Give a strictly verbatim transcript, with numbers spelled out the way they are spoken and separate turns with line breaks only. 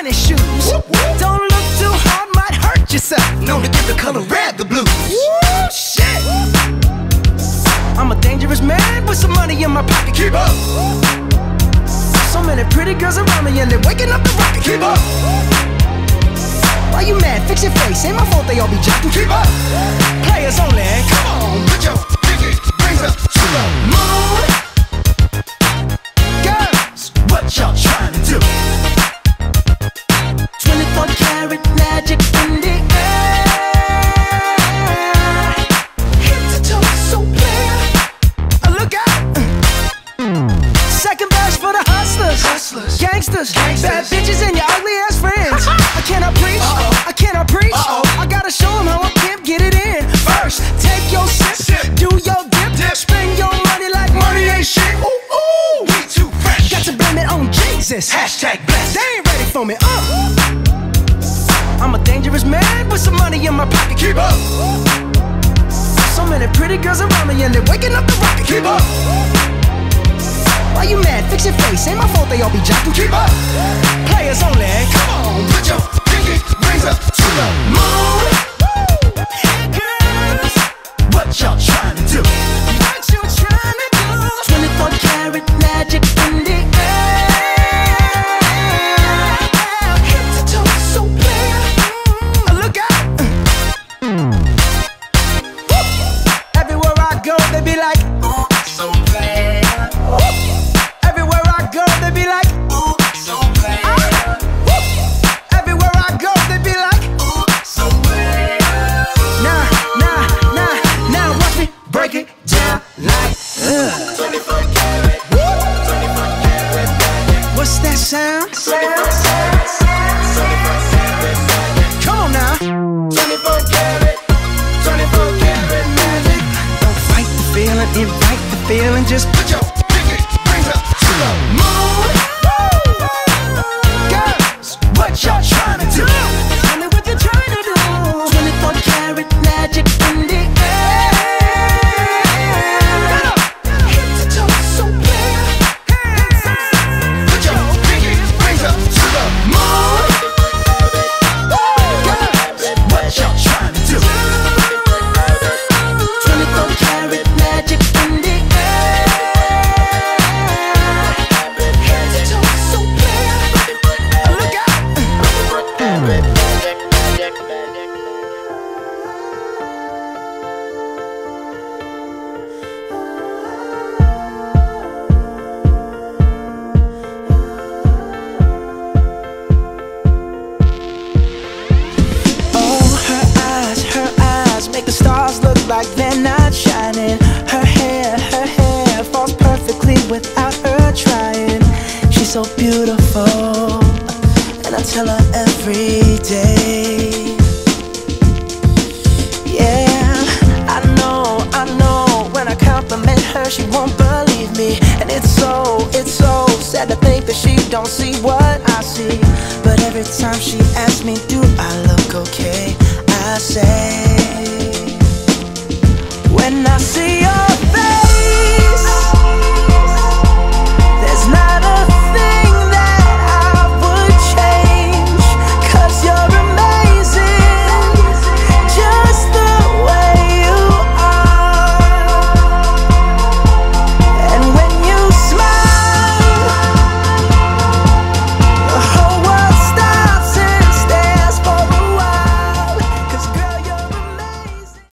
shiny shoes. Don't look too hard, might hurt yourself. Known to give the color red the blues. Woo, shit. I'm a dangerous man with some money in my pocket. Keep up. So many pretty girls around me and they're waking up the rocket. Keep up. Why you mad? Fix your face. Ain't my fault they all be jocking. Keep up. Players only. Come on, put your pinky rings up to the moon. Girls, what y'all trying to do? twenty-four karat magic in the air. Head to toe, so clear. Uh, look out. Second verse for the hustlers, hustlers. Gangsters, Gangsters, bad bitches and your ugly ass friends. I cannot preach, uh-oh. I cannot preach. Uh-oh. I gotta show them how a pimp get it in. First, take your sip, sip. Do your dip, dip, spend your money like money ain't shit. Ooh, ooh, we too fresh. Got to blame it on Jesus. Hashtag blessed. They ain't ready for me. Uh. I'm a dangerous man with some money in my pocket. Keep up. So many pretty girls around me and they're waking up the rocket. Keep up. Why you mad? Fix your face. Ain't my fault they all be jocking. Keep up. Players only. Come on, put your pinky rings up to the moon. Girls, what y'all trying to do? What you trying to do? twenty-four karat magic in the air. Head to toe, so clear. Look out. Everywhere I go, they be like, ooh, so clear. Everywhere I go, they be like, ooh, so clear. Everywhere I go, they be like, ooh, so clear. Nah, nah, nah, now watch me break it down like uh. twenty-four karat, twenty-four karat magic. What's that sound? twenty-four karat, twenty-four karat magic. Come on now. twenty-four karat, twenty-four karat magic. Don't fight the feeling, invite the feeling. Just put your pinky rings up to the moon. Girls, what y'all trying to do? Tell me what you're trying to do. twenty-four karat magic in the air. Head to toe, so clear. Put your pinky rings up to the moon. Girls, what y'all trying to do? twenty-four karat magic in the air. Head to toe, so clear. Look out. Oh, her eyes, her eyes make the stars look like they're not shining. Her hair, her hair falls perfectly without her trying. She's so beautiful, and I tell her every day. Yeah, I know, I know, when I compliment her she won't believe me. And it's so, it's so sad to think that she don't see what I see. But every time she asks me, do